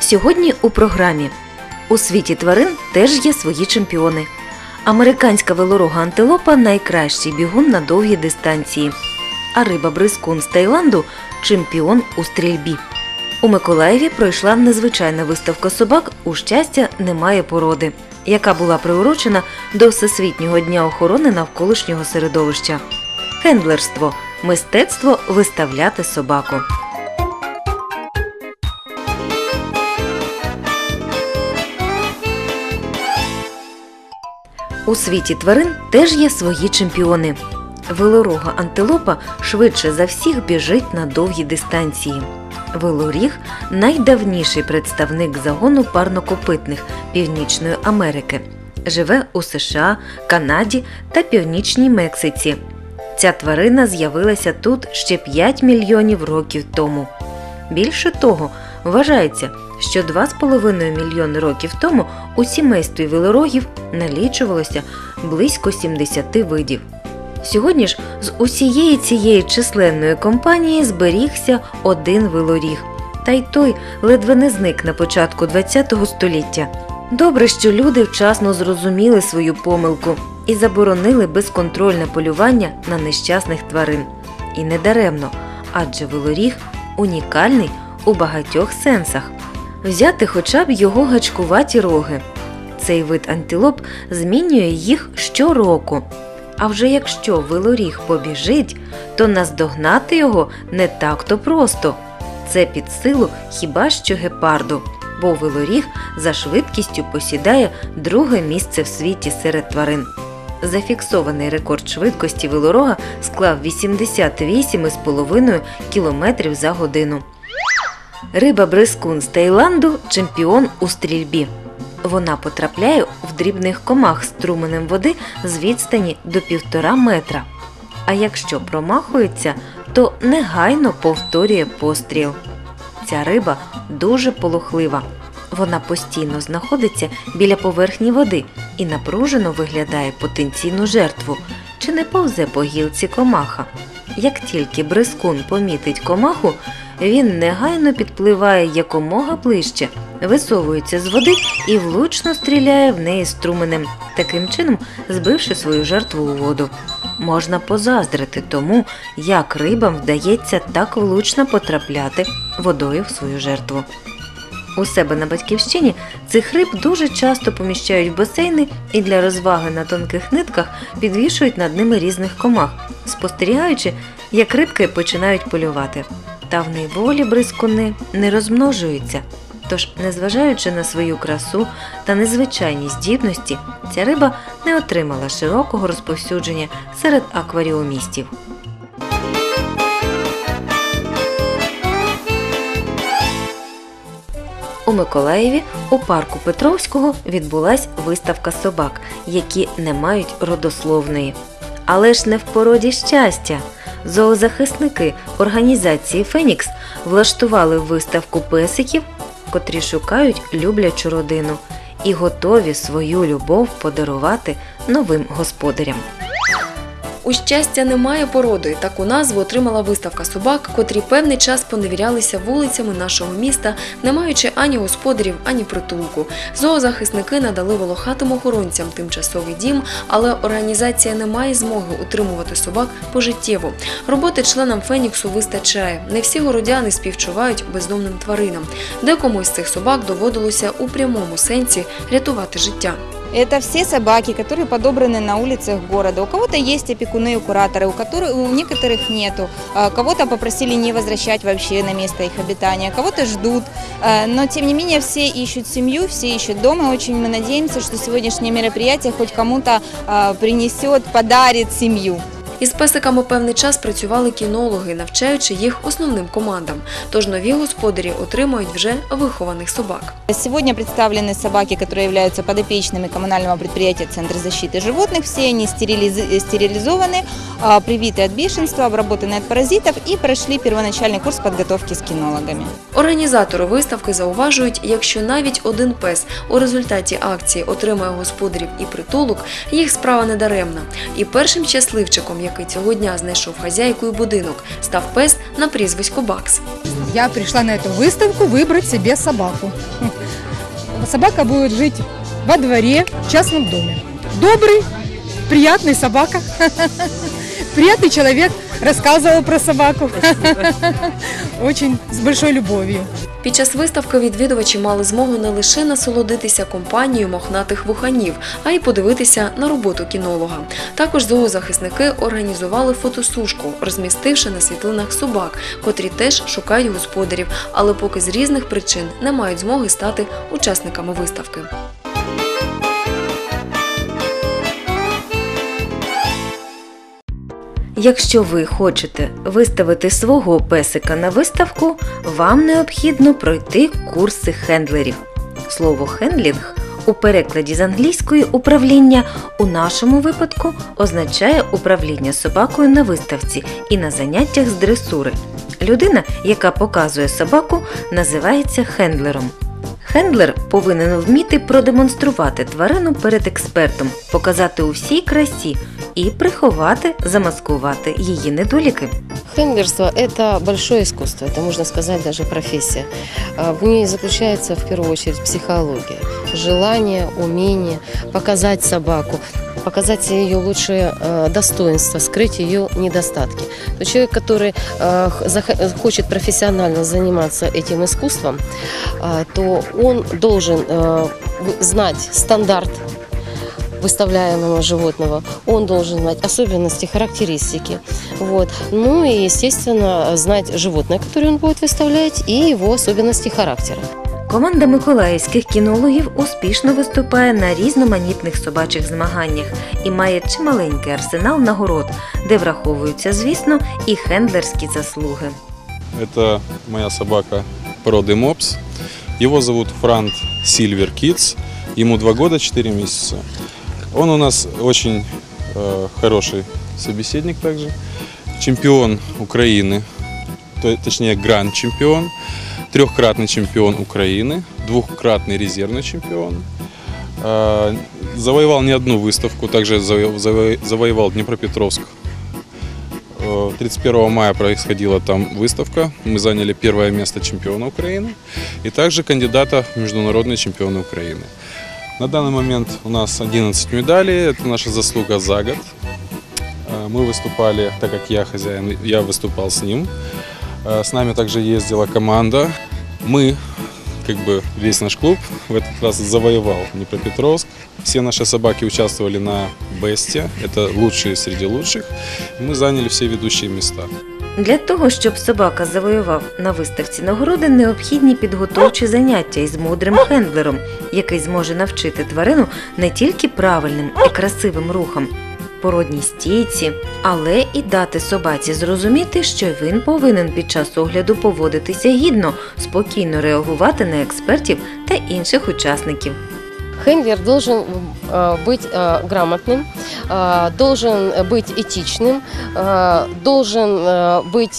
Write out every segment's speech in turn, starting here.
Сьогодні у програмі «У світі тварин теж є свої чемпіони». Американська велорога антилопа – найкращий бігун на довгі дистанції. А риба-бризкун з Таїланду – чемпіон у стрільбі. У Миколаєві пройшла незвичайна виставка собак «У щастя немає породи», яка була приурочена до Всесвітнього дня охорони навколишнього середовища. Хендлерство – мистецтво виставляти собаку. У світі тварин теж є свої чемпіони. Велорога антилопа швидше за всіх біжить на довгі дистанції. Велоріг – найдавніший представник загону парнокопитних Північної Америки. Живе у США, Канаді та Північній Мексиці. Ця тварина з'явилася тут ще 5 мільйонів років тому. Більше того, вважається, що 2,5 мільйони років тому у сімействі велорогів налічувалося близько 70 видів. Сьогодні ж з усієї цієї численної компанії зберігся один велоріг. Та й той ледве не зник на початку ХХ століття. Добре, що люди вчасно зрозуміли свою помилку і заборонили безконтрольне полювання на нещасних тварин. І не даремно, адже велоріг унікальний у багатьох сенсах. Взяти хоча б його гачкуваті роги. Цей вид антилоп змінює їх щороку. А вже якщо велоріг побіжить, то наздогнати його не так-то просто. Це під силу хіба що гепарду, бо велоріг за швидкістю посідає друге місце в світі серед тварин. Зафіксований рекорд швидкості велорога склав 88,5 км за годину. Риба-бризкун з Таїланду – чемпіон у стрільбі. Вона потрапляє в дрібних комах струменем води з відстані до 1,5 метра. А якщо промахується, то негайно повторює постріл. Ця риба дуже полохлива. Вона постійно знаходиться біля поверхні води і напружено виглядає потенційну жертву, чи не повзе по гілці комаха. Як тільки бризкун помітить комаху, він негайно підпливає якомога ближче, висовується з води і влучно стріляє в неї струменем, таким чином збивши свою жертву у воду. Можна позаздрити тому, як рибам вдається так влучно потрапляти водою в свою жертву. У себе на батьківщині цих риб дуже часто поміщають в басейни і для розваги на тонких нитках підвішують над ними різних комах, спостерігаючи, як рибки починають полювати. Та в неволі бризкуни не розмножуються. Тож, незважаючи на свою красу та незвичайні здібності, ця риба не отримала широкого розповсюдження серед акваріумістів. У Миколаєві у парку Петровського відбулась виставка собак, які не мають родословної. Але ж не в породі щастя. Зоозахисники організації «Фенікс» влаштували виставку песиків, котрі шукають люблячу родину і готові свою любов подарувати новим господарям. «У щастя немає породи» – таку назву отримала виставка собак, котрі певний час поневірялися вулицями нашого міста, не маючи ані господарів, ані притулку. Зоозахисники надали волохатим охоронцям тимчасовий дім, але організація не має змоги утримувати собак пожиттєво. Роботи членам «Феніксу» вистачає. Не всі городяни співчувають бездомним тваринам. Декому з цих собак доводилося у прямому сенсі рятувати життя. Это все собаки, которые подобраны на улицах города. У кого-то есть опекуны и кураторы, у некоторых нету. Кого-то попросили не возвращать вообще на место их обитания, кого-то ждут. Но тем не менее все ищут семью, все ищут дом. И очень мы надеемся, что сегодняшнее мероприятие хоть кому-то принесет, подарит семью. Із песиками певний час працювали кінологи, навчаючи їх основним командам. Тож нові господарі отримують вже вихованих собак. Сегодня представлены собаки, которые являются подопечными коммунального предприятия «Центр защиты животных». Все они стерилизованы, привиты от бешенства, обработаны от паразитов и прошли первоначальный курс подготовки с кинологами. Організатори виставки зауважують, якщо навіть один пес у результаті акції отримає господарів і притулок, їх справа не даремна. І першим щасливчиком, який цього дня знайшов хазяйку і будинок, став пес на прізвисько Бакс. Я пришла на эту выставку выбрать себе собаку. Собака будет жить во дворе, в частном доме. Добрый, приятный собака. Приятный человек, рассказывал про собаку. Очень с большой любовью. Під час виставки відвідувачі мали змогу не лише насолодитися компанією мохнатих вуханів, а й подивитися на роботу кінолога. Також зоозахисники організували фотосушку, розмістивши на світлинах собак, котрі теж шукають господарів, але поки з різних причин не мають змоги стати учасниками виставки. Якщо ви хочете виставити свого песика на виставку, вам необхідно пройти курси хендлерів. Слово «хендлінг» у перекладі з англійської «управління» у нашому випадку означає управління собакою на виставці і на заняттях з дресури. Людина, яка показує собаку, називається хендлером. Хендлер повинен вміти продемонструвати тварину перед експертом, показати у всій красі і приховати, замаскувати її недоліки. Хендлерство – это большое искусство, это, можно сказать, даже профессия. В ней заключается, в первую очередь, психология, желание, умение показать собаку, показать ее лучшие достоинства, скрыть ее недостатки. То человек, который хочет профессионально заниматься этим искусством, то он должен знать стандарт выставляемого животного, он должен знать особенности, характеристики. Вот. Ну и, естественно, знать животное, которое он будет выставлять, и его особенности характера. Команда миколаївських кінологів успішно виступає на різноманітних собачих змаганнях і має чималенький арсенал нагород, де враховуються, звісно, і хендлерські заслуги. Это моя собака породы мопс. Его зовут Франт Сильвер Китс. Ему 2 года 4 месяца. Он у нас очень хороший собеседник также. Чемпион Украины, точнее гранд-чемпион. 3-кратный чемпион Украины, 2-кратный резервный чемпион. Завоевал не одну выставку, также завоевал Днепропетровск. 31 мая происходила там выставка. Мы заняли 1-е место чемпиона Украины и также кандидата в международные чемпионы Украины. На данный момент у нас 11 медалей, это наша заслуга за год. Мы выступали, так как я хозяин, я выступал с ним. С нами также ездила команда. Мы, как бы весь наш клуб, в этот раз завоевал Днепропетровск. Все наши собаки участвовали на бесте, это лучшие среди лучших. Мы заняли все ведущие места. Для того, щоб собака завоював на виставці нагороди, необхідні підготовчі заняття із мудрим хендлером, який зможе навчити тварину не тільки правильним і красивим рухам, породній стійці, але і дати собаці зрозуміти, що він повинен під час огляду поводитися гідно, спокійно реагувати на експертів та інших учасників. Хендлер должен быть грамотным, должен быть этичным, должен быть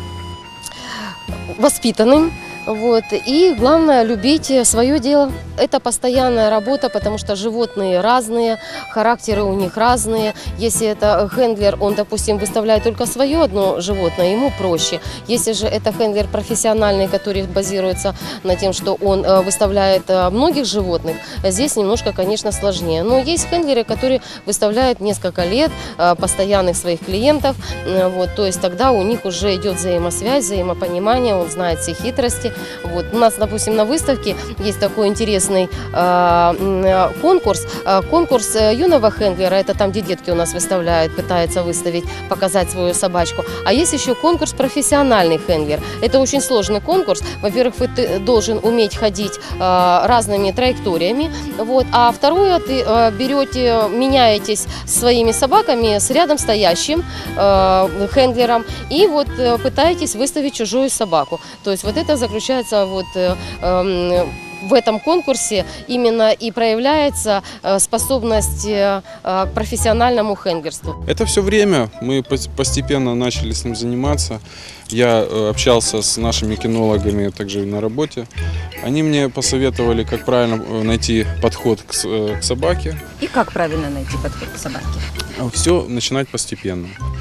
воспитанным. Вот. И главное, любить свое дело. Это постоянная работа, потому что животные разные, характеры у них разные. Если это хендлер, он, допустим, выставляет только свое одно животное, ему проще. Если же это хендлер профессиональный, который базируется на тем, что он выставляет многих животных, здесь немножко, конечно, сложнее. Но есть хендлеры, которые выставляют несколько лет постоянных своих клиентов. Вот. То есть тогда у них уже идет взаимосвязь, взаимопонимание, он знает все хитрости. Вот. У нас, допустим, на выставке есть такой интересный конкурс. Конкурс юного хендлера, это там, где детки у нас выставляют, пытаются выставить, показать свою собачку. А есть еще конкурс профессиональный хендлер. Это очень сложный конкурс. Во-первых, ты должен уметь ходить разными траекториями. Вот. А второе, ты меняетесь своими собаками с рядом стоящим хендлером и вот пытаетесь выставить чужую собаку. То есть вот это заключается вот в этом конкурсе именно и проявляется способность к профессиональному хендлерству. Это все время мы постепенно начали с ним заниматься. Я общался с нашими кинологами также на работе. Они мне посоветовали, как правильно найти подход к собаке. И как правильно найти подход к собаке? Все начинать постепенно.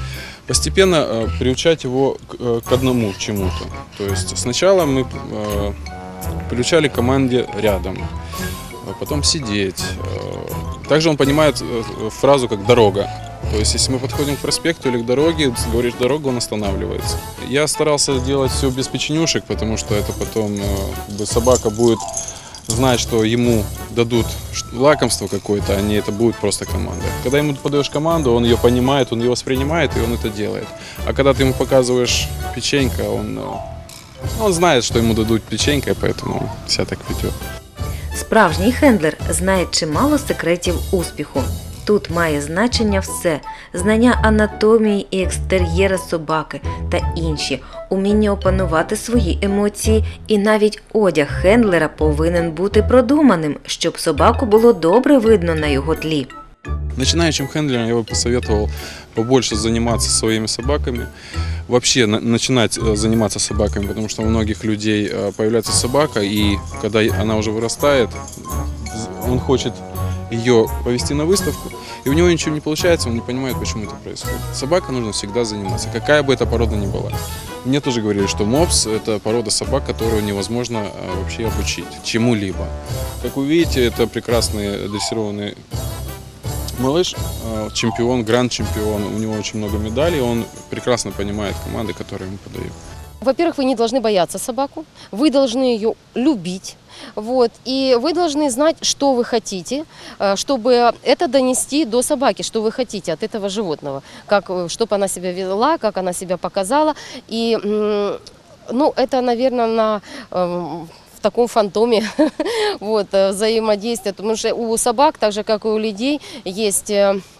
Постепенно приучать его к одному чему-то. То есть сначала мы приучали к команде рядом, потом сидеть. Также он понимает фразу как «дорога». То есть если мы подходим к проспекту или к дороге, говоришь «дорога», он останавливается. Я старался делать все без печенюшек, потому что это потом собака будет знать, что ему дадут лакомство какое-то, а не это будет просто команда. Когда ему подаешь команду, он ее понимает, он ее воспринимает, и он это делает. А когда ты ему показываешь печенька, он знает, что ему дадут печенька, поэтому себя так ведет. Справжній хендлер знає чимало секретів успіху. Тут має значення все – знання анатомії і екстер'єра собаки та інші, уміння опанувати свої емоції, і навіть одяг хендлера повинен бути продуманим, щоб собаку було добре видно на його тлі. Начинающим хендлерам я бы посоветовал побольше заниматься своими собаками, вообще начинать заниматься собаками, потому что у многих людей появляется собака, и когда она уже вырастает, он хочет ее повести на выставку, и у него ничего не получается, он не понимает, почему это происходит. Собака нужно всегда заниматься, какая бы эта порода ни была. Мне тоже говорили, что мопс – это порода собак, которую невозможно вообще обучить чему-либо. Как вы видите, это прекрасный дрессированный малыш, чемпион, гранд-чемпион, у него очень много медалей, он прекрасно понимает команды, которые ему подают. Во-первых, вы не должны бояться собаку, вы должны ее любить. Вот, и вы должны знать, что вы хотите, чтобы это донести до собаки, что вы хотите от этого животного, чтобы она себя вела, как она себя показала. И это, наверное, в таком фантоме вот, взаимодействия, потому что у собак, так же как и у людей, есть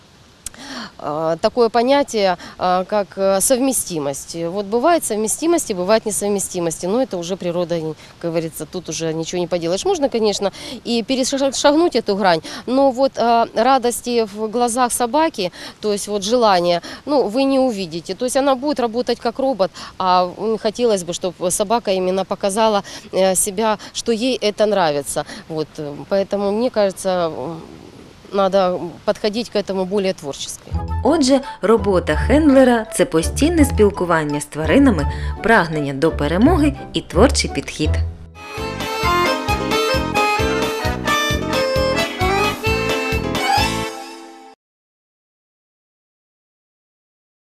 такое понятие, как совместимость. Вот бывает совместимость и бывает несовместимость, но это уже природа, как говорится, тут уже ничего не поделаешь. Можно, конечно, и перешагнуть эту грань, но вот радости в глазах собаки, то есть вот желание, вы не увидите. То есть она будет работать как робот, а хотелось бы, чтобы собака именно показала себя, что ей это нравится. Вот, поэтому, мне кажется, надо підходити к этому більш творчески. Отже, робота хендлера – це постійне спілкування з тваринами, прагнення до перемоги і творчий підхід.